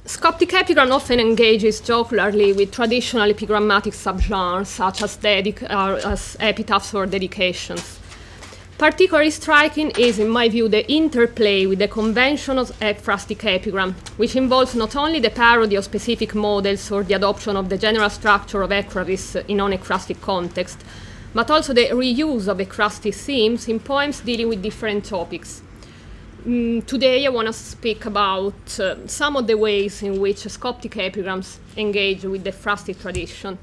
Scoptic epigram often engages jocularly with traditional epigrammatic subgenres, such as epitaphs or dedications. Particularly striking is, in my view, the interplay with the convention of ekphrastic epigram, which involves not only the parody of specific models or the adoption of the general structure of ekphrasis in non-ekphrastic context, but also the reuse of ekphrastic themes in poems dealing with different topics. Today I want to speak about some of the ways in which Scoptic epigrams engage with the ekphrastic tradition.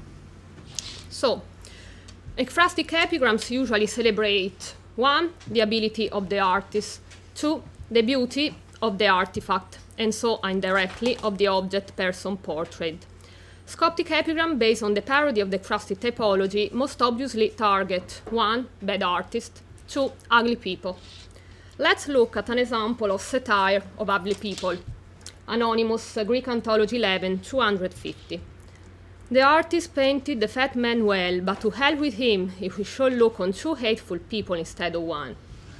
So, ekphrastic epigrams usually celebrate 1. The ability of the artist, 2. The beauty of the artifact, and so indirectly of the object person portrayed. Scoptic epigram based on the parody of the ekphrastic typology most obviously target 1. Bad artists, 2. Ugly people. Let's look at an example of satire of ugly people. Anonymous, Greek Anthology 11, 250. The artist painted the fat man well, but to hell with him if we should look on 2 hateful people instead of 1.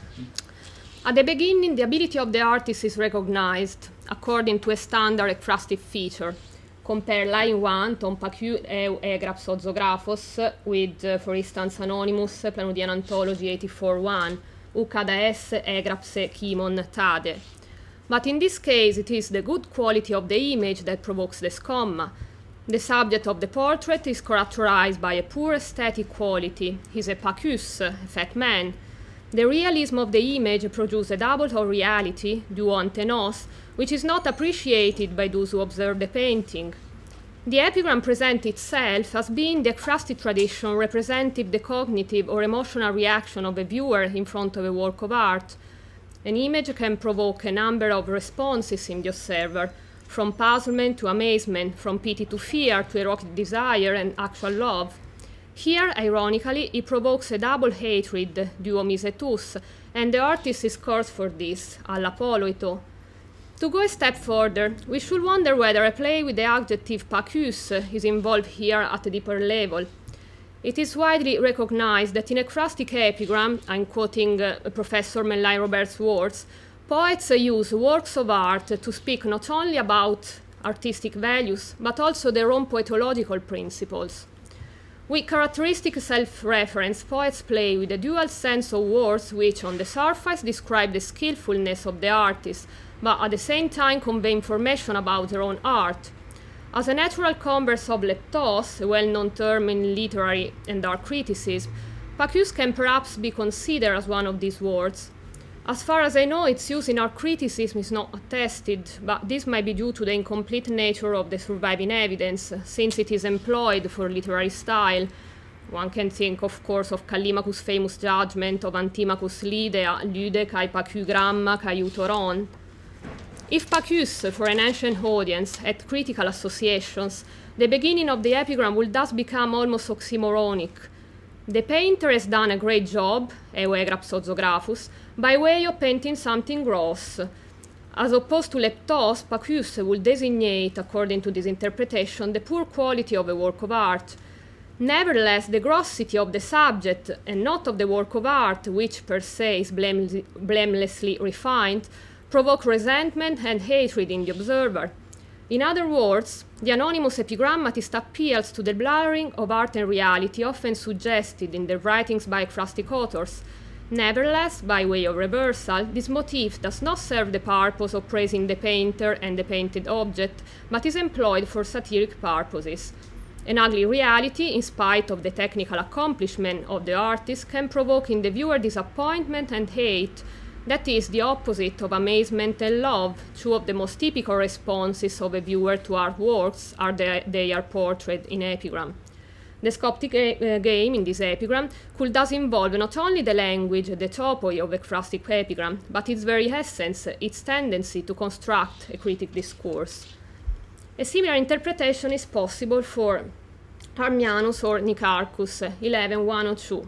At the beginning, the ability of the artist is recognized according to a standard ekphrastic feature. Compare line 1, ton pacu eu egraps ozographos, with, for instance, Anonymous, Planudian Anthology 84-1, ucada egrapse chimon tade. But in this case, it is the good quality of the image that provokes the scomma. The subject of the portrait is characterized by a poor aesthetic quality. He is a pacus, a fat man. The realism of the image produces a double of reality, duo antenos, which is not appreciated by those who observe the painting. The epigram presents itself as being the ekphrastic tradition representing the cognitive or emotional reaction of a viewer in front of a work of art. An image can provoke a number of responses in the observer, from puzzlement to amazement, from pity to fear to erotic desire and actual love. Here, ironically, it provokes a double hatred, duo misetus, and the artist is cursed for this, alla poloito. To go a step further, we should wonder whether a play with the adjective pacus is involved here at a deeper level. It is widely recognized that in ekphrastic epigram, I'm quoting Professor Mellai Roberts' words, poets use works of art to speak not only about artistic values, but also their own poetological principles. With characteristic self-reference, poets play with a dual sense of words which, on the surface, describe the skillfulness of the artist, but at the same time convey information about their own art. As a natural converse of leptos, a well-known term in literary and art criticism, pacus can perhaps be considered as one of these words. As far as I know, its use in art criticism is not attested, but this might be due to the incomplete nature of the surviving evidence, since it is employed for literary style. One can think, of course, of Callimachus' famous judgment of Antimachus' Lidea, Lyde kai pacu gramma kai utoron. If pacus, for an ancient audience, had critical associations, the beginning of the epigram would thus become almost oxymoronic. The painter has done a great job, eu egraps ozographus, by way of painting something gross. As opposed to leptos, pacus would designate, according to this interpretation, the poor quality of a work of art. Nevertheless, the grossity of the subject, and not of the work of art, which per se is blamelessly refined, provoke resentment and hatred in the observer. In other words, the anonymous epigrammatist appeals to the blurring of art and reality often suggested in the writings by ekphrastic authors. Nevertheless, by way of reversal, this motif does not serve the purpose of praising the painter and the painted object, but is employed for satiric purposes. An ugly reality, in spite of the technical accomplishment of the artist, can provoke in the viewer disappointment and hate. That is the opposite of amazement and love. 2 of the most typical responses of a viewer to artworks are they are portrayed in epigram. The Scoptic game in this epigram could thus involve not only the language, the topoi of ekphrastic epigram, but its very essence, its tendency to construct a critic discourse. A similar interpretation is possible for Armianus or Nicarchus, 11-102.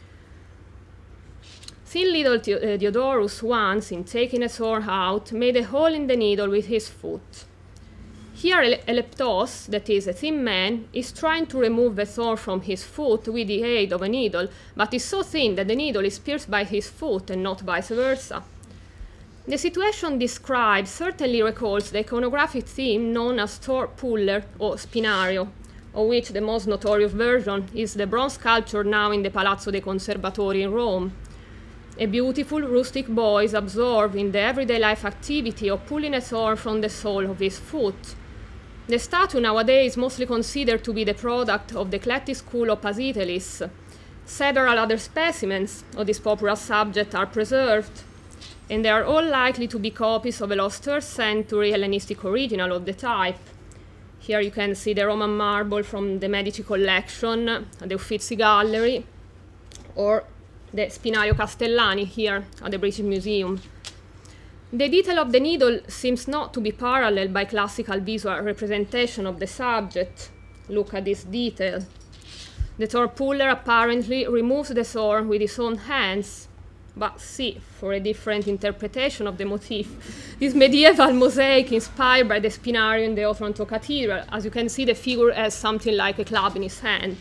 Thin little Diodorus once, in taking a sword out, made a hole in the needle with his foot. Here a leptos, that is a thin man, is trying to remove the thorn from his foot with the aid of a needle, but is so thin that the needle is pierced by his foot and not vice versa. The situation described certainly recalls the iconographic theme known as Thor Puller or Spinario, of which the most notorious version is the bronze sculpture now in the Palazzo dei Conservatori in Rome. A beautiful rustic boy is absorbed in the everyday life activity of pulling a thorn from the sole of his foot. The statue nowadays is mostly considered to be the product of the eclectic school of Pasitelis. Several other specimens of this popular subject are preserved, and they are all likely to be copies of a lost 3rd century Hellenistic original of the type. Here you can see the Roman marble from the Medici collection at the Uffizi Gallery, or the Spinario Castellani here at the British Museum. The detail of the needle seems not to be paralleled by classical visual representation of the subject. Look at this detail. The Thor Puller apparently removes the thorn with his own hands, but see, for a different interpretation of the motif, this medieval mosaic inspired by the Spinario in the Otranto Cathedral. As you can see, the figure has something like a club in his hand.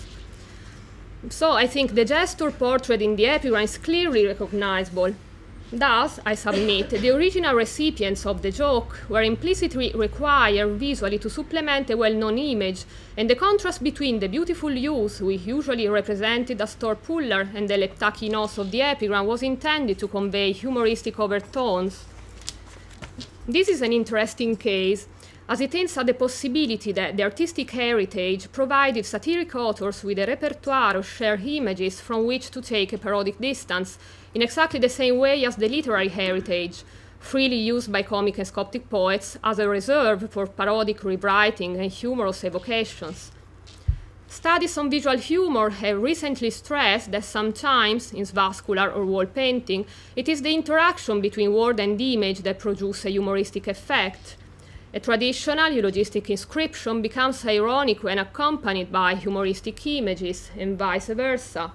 So I think the gesture portrayed in the epigram is clearly recognizable. Thus, I submit, the original recipients of the joke were implicitly required visually to supplement a well-known image, and the contrast between the beautiful youth we usually represented as Thor Puller and the leptaki nose of the epigram was intended to convey humoristic overtones. This is an interesting case, as it hints at the possibility that the artistic heritage provided satiric authors with a repertoire of shared images from which to take a parodic distance, in exactly the same way as the literary heritage, freely used by comic and Coptic poets as a reserve for parodic rewriting and humorous evocations. Studies on visual humor have recently stressed that sometimes, in vascular or wall painting, it is the interaction between word and image that produces a humoristic effect. A traditional eulogistic inscription becomes ironic when accompanied by humoristic images, and vice versa.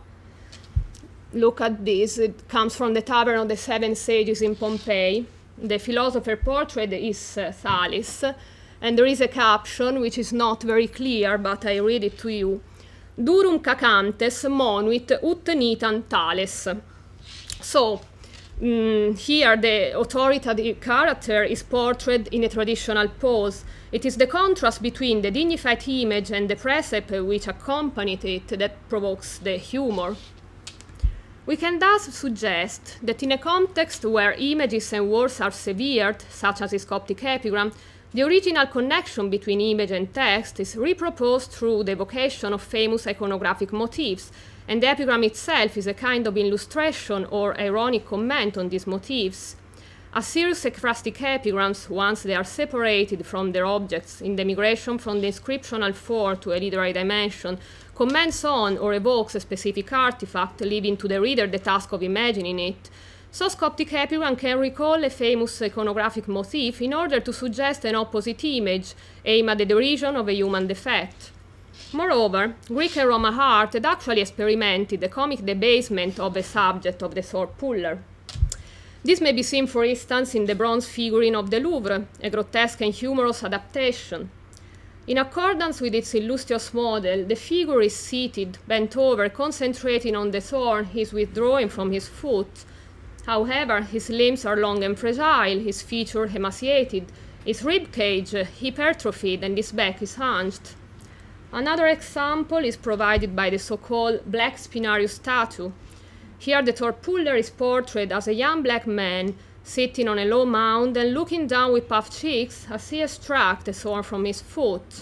Look at this. It comes from the Tavern of the Seven Sages in Pompeii. The philosopher portrayed is Thales, and there is a caption which is not very clear, but I read it to you. Durum cacantes monuit ut nitan Thales. So, here the authoritative character is portrayed in a traditional pose. It is the contrast between the dignified image and the precept which accompanied it that provokes the humor. We can thus suggest that in a context where images and words are severed, such as his Coptic epigram, the original connection between image and text is reproposed through the evocation of famous iconographic motifs, and the epigram itself is a kind of illustration or ironic comment on these motifs. As serious ekphrastic epigrams, once they are separated from their objects in the migration from the inscriptional form to a literary dimension, comments on or evokes a specific artifact, leaving to the reader the task of imagining it. So Coptic epigram can recall a famous iconographic motif in order to suggest an opposite image, aimed at the derision of a human defect. Moreover, Greek and Roman art had actually experimented the comic debasement of the subject of the Thor Puller. This may be seen, for instance, in the bronze figurine of the Louvre, a grotesque and humorous adaptation. In accordance with its illustrious model, the figure is seated, bent over, concentrating on the thorn he is withdrawing from his foot. However, his limbs are long and fragile, his features emaciated, his rib cage hypertrophied, and his back is hunched. Another example is provided by the so-called Black Spinario statue. Here the Thor Puller is portrayed as a young black man sitting on a low mound and looking down with puffed cheeks as he extracts the thorn from his foot.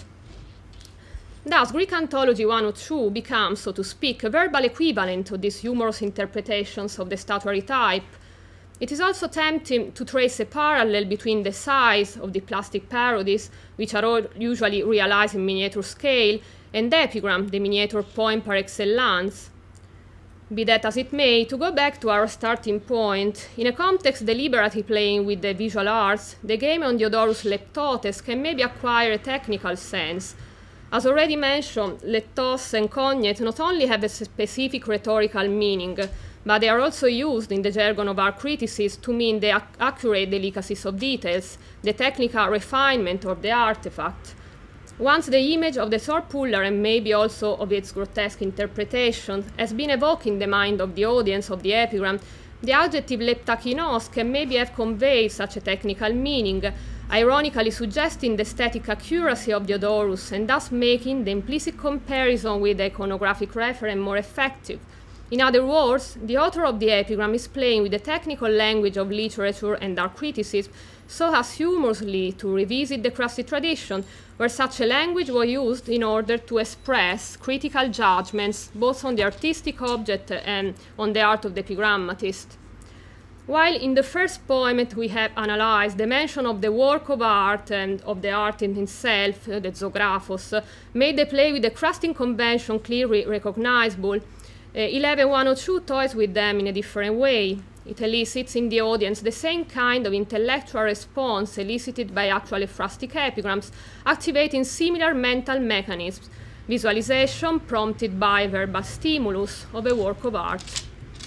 Thus, Greek Anthology 102 becomes, so to speak, a verbal equivalent to these humorous interpretations of the statuary type. It is also tempting to trace a parallel between the size of the plastic parodies, which are all usually realized in miniature scale, and the epigram, the miniature poem par excellence. Be that as it may, to go back to our starting point, in a context deliberately playing with the visual arts, the game on Diodorus Leptotes can maybe acquire a technical sense. As already mentioned, leptos and cognet not only have a specific rhetorical meaning, but they are also used in the jargon of art criticism to mean the accurate delicacies of details, the technical refinement of the artifact. Once the image of the Thor Puller, and maybe also of its grotesque interpretation, has been evoked in the mind of the audience of the epigram, The adjective leptakinos can maybe have conveyed such a technical meaning, ironically suggesting the aesthetic accuracy of Diodorus and thus making the implicit comparison with the iconographic referent more effective. In other words, the author of the epigram is playing with the technical language of literature and art criticism so as humorously to revisit the crusty tradition where such a language was used in order to express critical judgments both on the artistic object and on the art of the epigrammatist. While in the first poem we have analyzed the mention of the work of art and of the art in itself, the zographos, made the play with the crusting convention clearly recognizable, 11.102 toys with them in a different way. It elicits in the audience the same kind of intellectual response elicited by actual ekphrastic epigrams, activating similar mental mechanisms, visualization prompted by verbal stimulus of a work of art.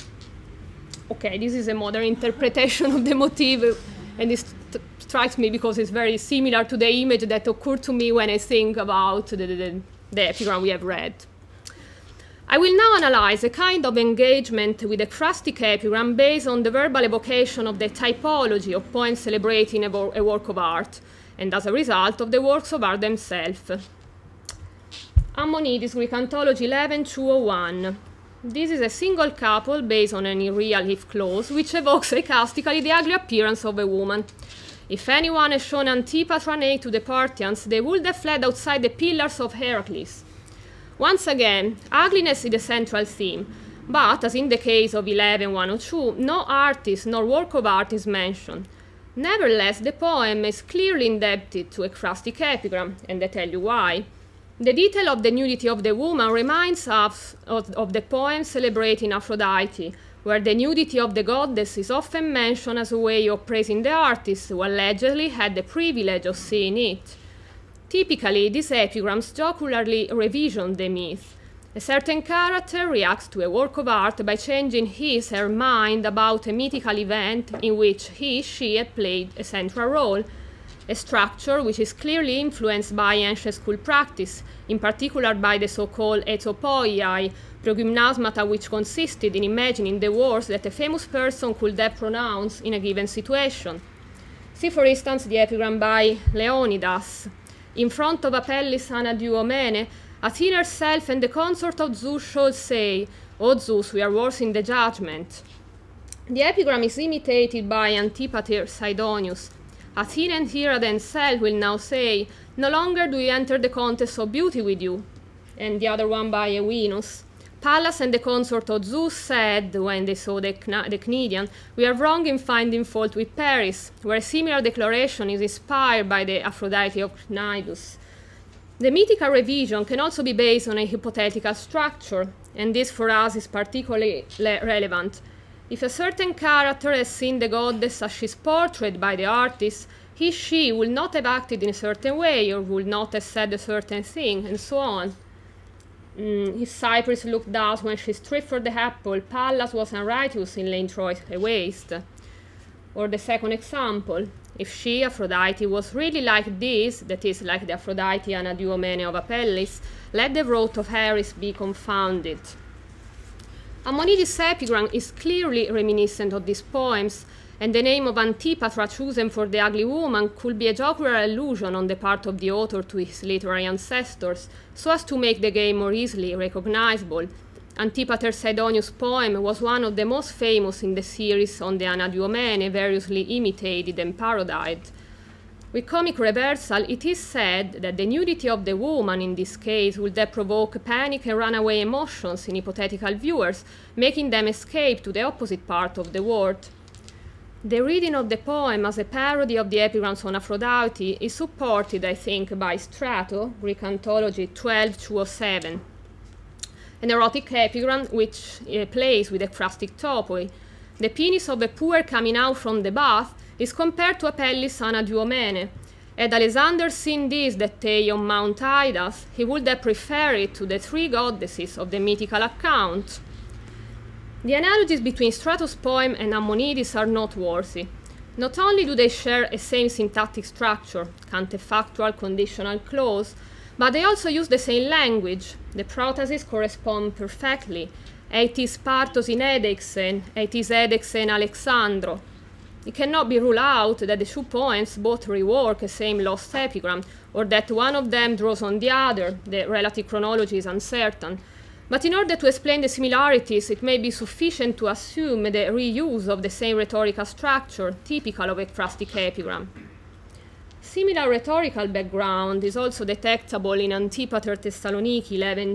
Okay, this is a modern interpretation of the motif, and it strikes me because it's very similar to the image that occurred to me when I think about the epigram we have read. I will now analyze a kind of engagement with a ekphrastic epigram based on the verbal evocation of the typology of poems celebrating a work of art, and as a result of the works of art themselves. Ammonides, Greek Anthology 11.201. This is a single couple based on an irreal if clause, which evokes sarcastically the ugly appearance of a woman. If anyone had shown Antipatra naked to the Parthians, they would have fled outside the pillars of Heracles. Once again, ugliness is the central theme, but, as in the case of 11.102, no artist nor work of art is mentioned. Nevertheless, the poem is clearly indebted to a ekphrastic epigram, and I tell you why. The detail of the nudity of the woman reminds us of the poem celebrating Aphrodite, where the nudity of the goddess is often mentioned as a way of praising the artist who allegedly had the privilege of seeing it. Typically, these epigrams jocularly revision the myth. A certain character reacts to a work of art by changing his/her mind about a mythical event in which she had played a central role, a structure which is clearly influenced by ancient school practice, in particular by the so-called etopoiai, progymnasmata which consisted in imagining the words that a famous person could have pronounced in a given situation. See, for instance, the epigram by Leonidas. In front of Apellis Anadyomene, Athene herself and the consort of Zeus shall say, O Zeus, we are worse in the judgment. The epigram is imitated by Antipater Sidonius. Athene and Hera themselves will now say, no longer do you enter the contest of beauty with you. And the other one by Ewenus. Pallas and the consort of Zeus said, when they saw the Cnidian, we are wrong in finding fault with Paris, where a similar declaration is inspired by the Aphrodite of Cnidus. The mythical revision can also be based on a hypothetical structure, and this for us is particularly relevant. If a certain character has seen the goddess as she is portrayed by the artist, she will not have acted in a certain way, or will not have said a certain thing, and so on. If Cypris looked out when she stripped for the apple, Pallas was unrighteous in laying Troy waste. Or the second example, if she, Aphrodite, was really like this, that is, like the Aphrodite Anadyomene of Apellis, let the wrath of Ares be confounded. Ammonides' epigram is clearly reminiscent of these poems, and the name of Antipatra chosen for the ugly woman could be a jocular allusion on the part of the author to his literary ancestors, so as to make the game more easily recognizable. Antipater Sidonius' poem was one of the most famous in the series on the Anadyomene, variously imitated and parodied. With comic reversal, it is said that the nudity of the woman in this case would have provoked panic and runaway emotions in hypothetical viewers, making them escape to the opposite part of the world. The reading of the poem as a parody of the epigrams on Aphrodite is supported, I think, by Strato, Greek Anthology 12.207, an erotic epigram which plays with ekphrastic topoi. The penis of a poor coming out from the bath is compared to Apellis Anadyomene. Had Alexander seen this that day on Mount Idas, he would have preferred it to the three goddesses of the mythical account. The analogies between Strato's poem and Ammonides are noteworthy. Not only do they share a same syntactic structure, counterfactual conditional clause, but they also use the same language. The protasis correspond perfectly. Eitis partos in Edexen, eitis Edexen Alexandro. It cannot be ruled out that the 2 poems both rework a same lost epigram, or that one of them draws on the other. The relative chronology is uncertain. But in order to explain the similarities, it may be sufficient to assume the reuse of the same rhetorical structure, typical of ekphrastic epigram. Similar rhetorical background is also detectable in Antipater Thessaloniki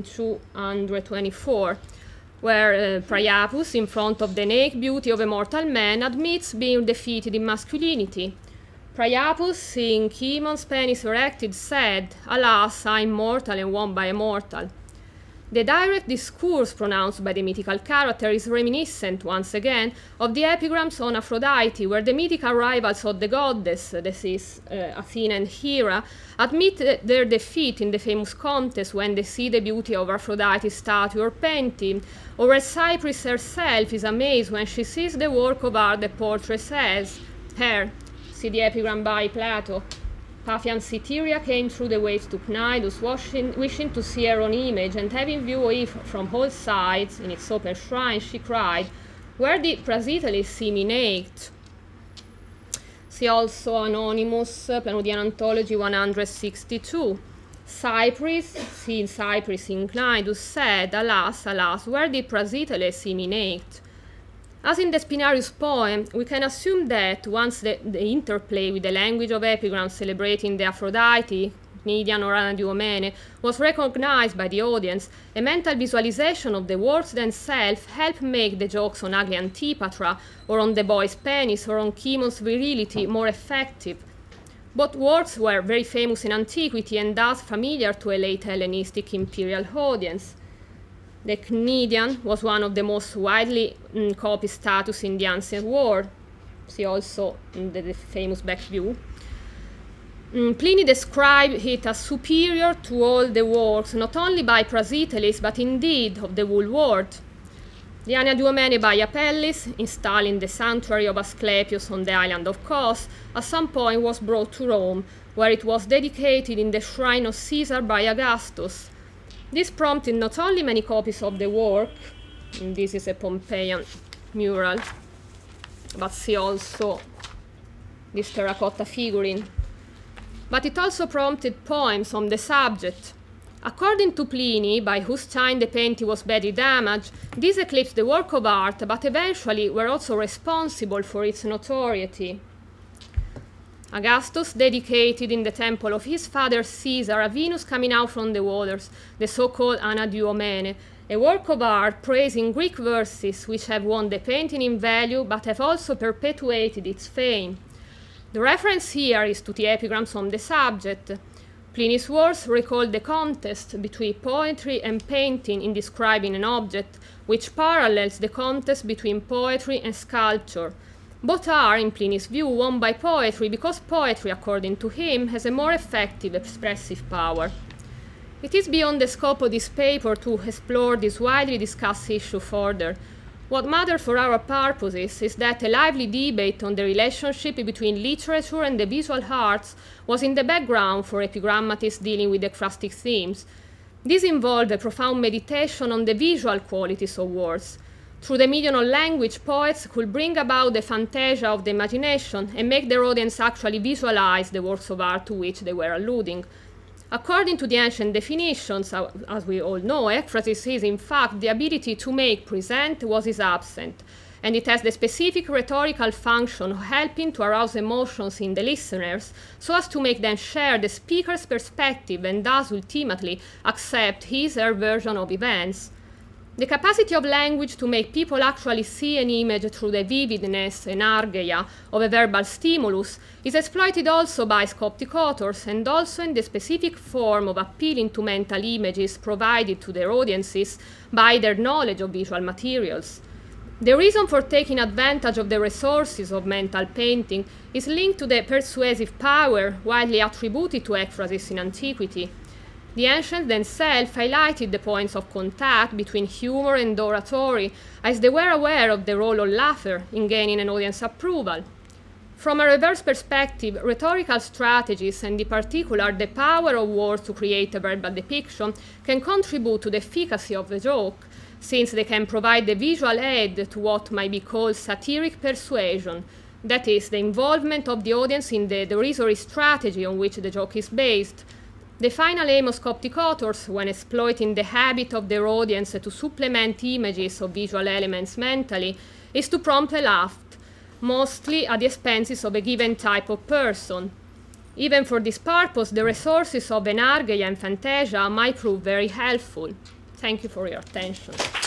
11:224, where Priapus, in front of the naked beauty of a mortal man, admits being defeated in masculinity. Priapus, seeing Chimon's penis erected, said, "Alas, I am mortal and won by a mortal." The direct discourse pronounced by the mythical character is reminiscent, once again, of the epigrams on Aphrodite, where the mythical rivals of the goddess, that is, Athena and Hera, admit their defeat in the famous contest when they see the beauty of Aphrodite's statue or painting, or where Cypris herself is amazed when she sees the work of art the portrait has. Her, see the epigram by Plato. Paphian Cytherea came through the waves to Cnidus, wishing to see her own image, and having view of it from all sides, in its open shrine, she cried, "Where did Prasiteles see me naked?" See also Anonymous, Planudian Anthology 162. Cypris, seeing Cypris in Cnidus, said, "Alas, alas, where did Prasiteles see me naked?" As in the Spinarius poem, we can assume that once the interplay with the language of epigrams celebrating the Aphrodite, Cnidian or Anadyomene, was recognized by the audience, a mental visualization of the works themselves helped make the jokes on ugly Antipatra, or on the boy's penis, or on Chimon's virility more effective. Both works were very famous in antiquity and thus familiar to a late Hellenistic imperial audience. The Cnidian was one of the most widely copied statues in the ancient world. See also the famous back view. Pliny described it as superior to all the works, not only by Prasiteles, but indeed of the whole world. The Anadyomene by Apelles, installed in the sanctuary of Asclepius on the island of Kos, at some point was brought to Rome, where it was dedicated in the shrine of Caesar by Augustus. This prompted not only many copies of the work, and this is a Pompeian mural, but see also this terracotta figurine, but it also prompted poems on the subject. According to Pliny, by whose time the painting was badly damaged, this eclipsed the work of art, but eventually were also responsible for its notoriety. Augustus dedicated in the temple of his father Caesar a Venus coming out from the waters, the so-called Anadyomene, a work of art praised in Greek verses which have won the painting in value but have also perpetuated its fame. The reference here is to the epigrams on the subject. Pliny's works recall the contest between poetry and painting in describing an object, which parallels the contest between poetry and sculpture. Both are, in Pliny's view, won by poetry because poetry, according to him, has a more effective expressive power. It is beyond the scope of this paper to explore this widely discussed issue further. What matters for our purposes is that a lively debate on the relationship between literature and the visual arts was in the background for epigrammatists dealing with ekphrastic themes. This involved a profound meditation on the visual qualities of words. Through the medium of language, poets could bring about the fantasia of the imagination and make their audience actually visualize the works of art to which they were alluding. According to the ancient definitions, as we all know, ekphrasis is in fact the ability to make present what is absent, and it has the specific rhetorical function of helping to arouse emotions in the listeners so as to make them share the speaker's perspective and thus ultimately accept his or her version of events. The capacity of language to make people actually see an image through the vividness and argeia of a verbal stimulus is exploited also by Scoptic authors and also in the specific form of appealing to mental images provided to their audiences by their knowledge of visual materials. The reason for taking advantage of the resources of mental painting is linked to the persuasive power widely attributed to ekphrasis in antiquity. The ancients themselves highlighted the points of contact between humor and oratory, as they were aware of the role of laughter in gaining an audience approval. From a reverse perspective, rhetorical strategies, and in particular the power of words to create a verbal depiction, can contribute to the efficacy of the joke, since they can provide the visual aid to what might be called satiric persuasion, that is, the involvement of the audience in the derisory strategy on which the joke is based. The final aim of Coptic authors, when exploiting the habit of their audience to supplement images of visual elements mentally, is to prompt a laugh, mostly at the expenses of a given type of person. Even for this purpose, the resources of Enargeia and Fantasia might prove very helpful. Thank you for your attention.